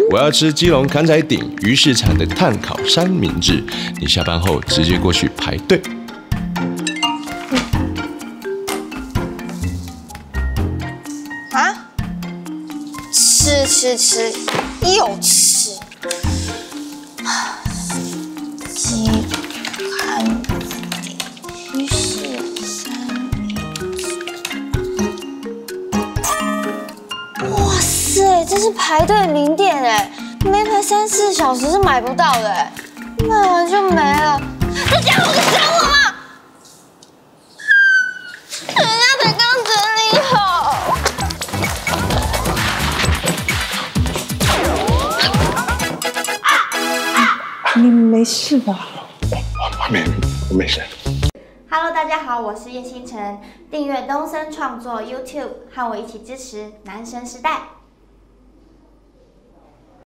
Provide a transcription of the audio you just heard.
我要吃基隆坎仔顶鱼市产的炭烤三明治，你下班后直接过去排队。 啊？吃，又吃。鸡坎顶鱼市三明治。哇塞，这是排队名店哎，没排3、4小时是买不到的哎，卖完就没了。这家伙想我吗？人家才刚整理好。 你没事吧？ 我没事。 Hello， 大家好，我是叶星辰，订阅东森创作 YouTube， 和我一起支持男神时代。